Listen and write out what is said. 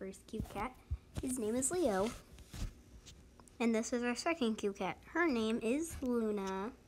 first cute cat. His name is Leo. And this is our second cute cat. Her name is Luna.